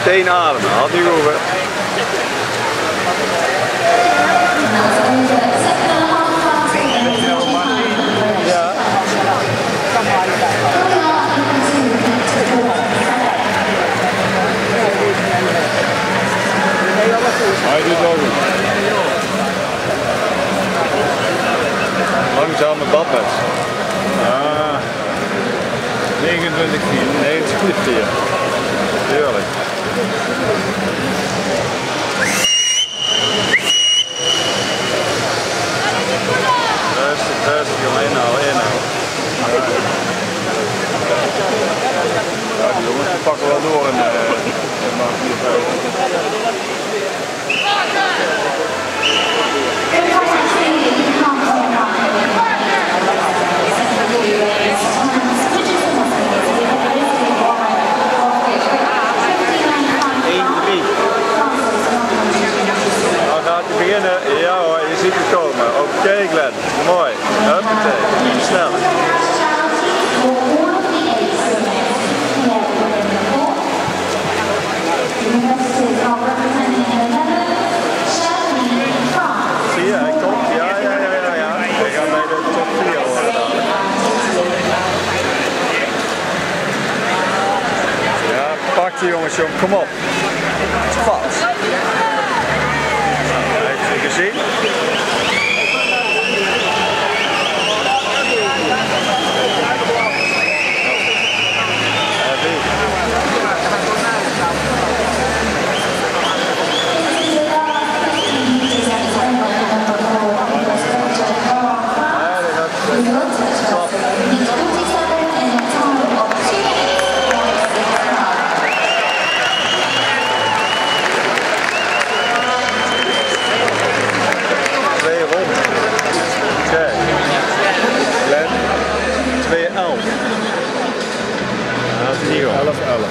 meteen ademen. Had niet hoeven. Ja. Hij doet wel goed. Langzame badmes. Ah. 29-4. Nee, het is goed 4. Heerlijk. Rustig jongen, inhouden. Ja, die jongens die pakken wel door en maken 1-3. Nou gaat hij beginnen. Ja hoor, je ziet het komen. Oké Glenn, mooi. Huppatee, snel. Zie je, hij komt. Ja. Hij gaat bij de top 4 horen dan. Ja, pak die jongens, jong. Kom op. Vast. Heeft je gezien? Glenn, 2-11. Dat is niet goed. 11-11.